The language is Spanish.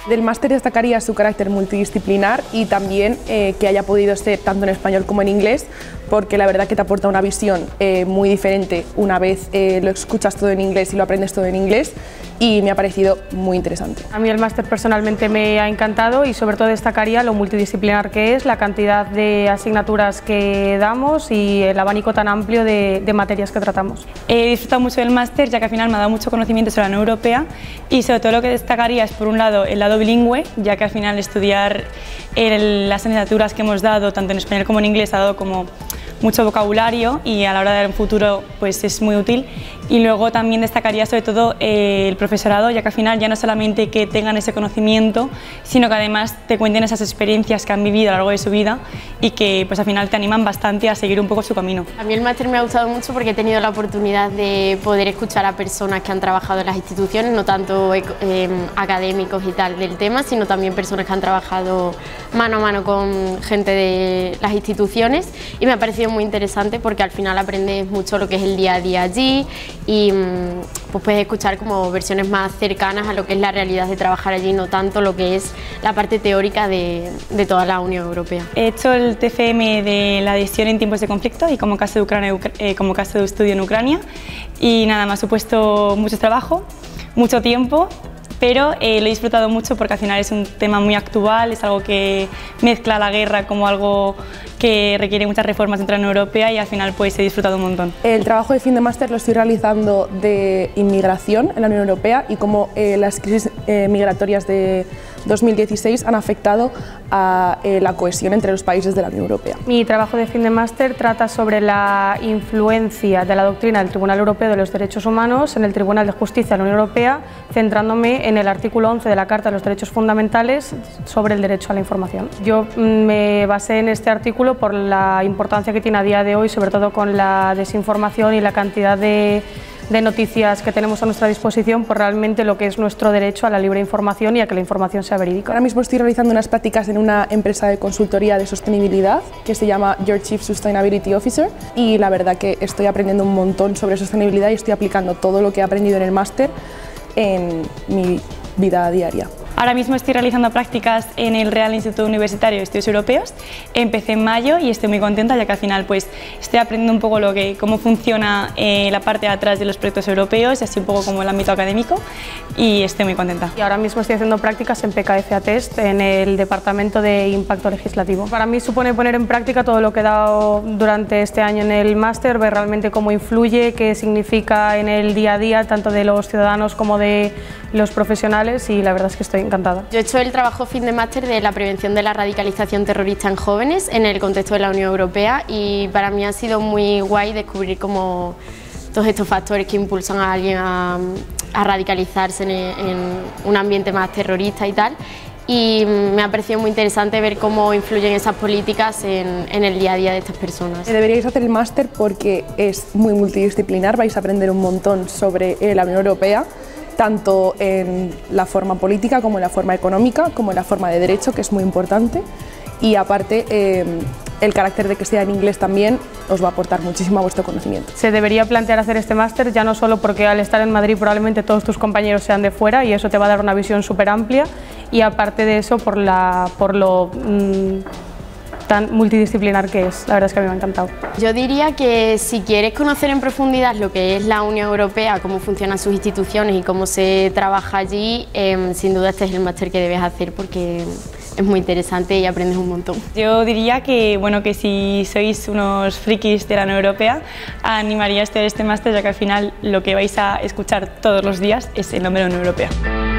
Del máster destacaría su carácter multidisciplinar y también que haya podido ser tanto en español como en inglés, porque la verdad que te aporta una visión muy diferente una vez lo escuchas todo en inglés y lo aprendes todo en inglés, y me ha parecido muy interesante. A mí el máster personalmente me ha encantado y sobre todo destacaría lo multidisciplinar que es, la cantidad de asignaturas que damos y el abanico tan amplio de materias que tratamos. He disfrutado mucho del máster, ya que al final me ha dado mucho conocimiento sobre la Unión Europea, y sobre todo lo que destacaría es, por un lado, el lado bilingüe, ya que al final estudiar las asignaturas que hemos dado, tanto en español como en inglés, ha dado como mucho vocabulario y a la hora de dar un futuro pues es muy útil. Y luego también destacaría sobre todo el profesorado, ya que al final ya no solamente que tengan ese conocimiento, sino que además te cuenten esas experiencias que han vivido a lo largo de su vida y que pues al final te animan bastante a seguir un poco su camino. A mí el máster me ha gustado mucho porque he tenido la oportunidad de poder escuchar a personas que han trabajado en las instituciones, no tanto académicos y tal del tema, sino también personas que han trabajado mano a mano con gente de las instituciones, y me ha parecido muy interesante porque al final aprendes mucho lo que es el día a día allí y pues puedes escuchar como versiones más cercanas a lo que es la realidad de trabajar allí, no tanto lo que es la parte teórica de toda la Unión Europea. He hecho el TFM de la adhesión en tiempos de conflicto y como caso de, como caso de estudio en Ucrania, y nada, me ha supuesto mucho trabajo, mucho tiempo, pero lo he disfrutado mucho porque al final es un tema muy actual, es algo que mezcla la guerra como algo que requiere muchas reformas dentro de la Unión Europea, y al final pues he disfrutado un montón. El trabajo de fin de máster lo estoy realizando de inmigración en la Unión Europea y cómo las crisis migratorias de 2016 han afectado a la cohesión entre los países de la Unión Europea. Mi trabajo de fin de máster trata sobre la influencia de la doctrina del Tribunal Europeo de los Derechos Humanos en el Tribunal de Justicia de la Unión Europea, centrándome en el artículo 11 de la Carta de los Derechos Fundamentales sobre el derecho a la información. Yo me basé en este artículo por la importancia que tiene a día de hoy, sobre todo con la desinformación y la cantidad de noticias que tenemos a nuestra disposición, por realmente lo que es nuestro derecho a la libre información y a que la información sea verídica. Ahora mismo estoy realizando unas prácticas en una empresa de consultoría de sostenibilidad que se llama Your Chief Sustainability Officer, y la verdad que estoy aprendiendo un montón sobre sostenibilidad y estoy aplicando todo lo que he aprendido en el máster en mi vida diaria. Ahora mismo estoy realizando prácticas en el Real Instituto Universitario de Estudios Europeos. Empecé en mayo y estoy muy contenta, ya que al final pues estoy aprendiendo un poco cómo funciona la parte de atrás de los proyectos europeos, y así un poco como el ámbito académico, y estoy muy contenta. Y ahora mismo estoy haciendo prácticas en PKF Test en el Departamento de Impacto Legislativo. Para mí supone poner en práctica todo lo que he dado durante este año en el máster, ver realmente cómo influye, qué significa en el día a día, tanto de los ciudadanos como de los profesionales, y la verdad es que estoy encantada. Yo he hecho el trabajo fin de máster de la prevención de la radicalización terrorista en jóvenes en el contexto de la Unión Europea, y para mí ha sido muy guay descubrir cómo todos estos factores que impulsan a alguien a radicalizarse en un ambiente más terrorista y tal, y me ha parecido muy interesante ver cómo influyen esas políticas en el día a día de estas personas. Deberíais hacer el máster porque es muy multidisciplinar, vais a aprender un montón sobre la Unión Europea, tanto en la forma política como en la forma económica, como en la forma de derecho, que es muy importante, y aparte el carácter de que sea en inglés también os va a aportar muchísimo a vuestro conocimiento. Se debería plantear hacer este máster ya no solo porque al estar en Madrid probablemente todos tus compañeros sean de fuera y eso te va a dar una visión súper amplia, y aparte de eso por lo tan multidisciplinar que es. La verdad es que a mí me ha encantado. Yo diría que si quieres conocer en profundidad lo que es la Unión Europea, cómo funcionan sus instituciones y cómo se trabaja allí, sin duda este es el máster que debes hacer porque es muy interesante y aprendes un montón. Yo diría que, bueno, que si sois unos frikis de la Unión Europea, animaría a estudiar este máster, ya que al final lo que vais a escuchar todos los días es el nombre de la Unión Europea.